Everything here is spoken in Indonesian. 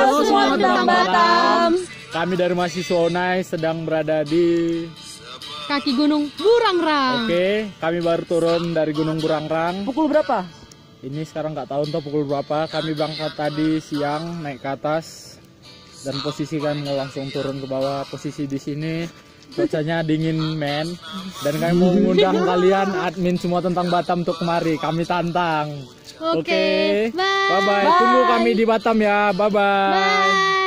semua tentang Batam. Kami dari mahasiswa UNAI sedang berada di Kaki Gunung Burangrang. Oke, kami baru turun dari Gunung Burangrang. Pukul berapa? Ini sekarang nggak tahu entah pukul berapa. Kami berangkat tadi siang naik ke atas dan posisi kan langsung turun ke bawah. Posisi di sini cuacanya dingin men. Dan kami mau mengundang kalian admin semua tentang Batam untuk kemari. Kami tantang. Oke, bye. Bye bye. Tunggu kami di Batam ya. Bye bye. Bye.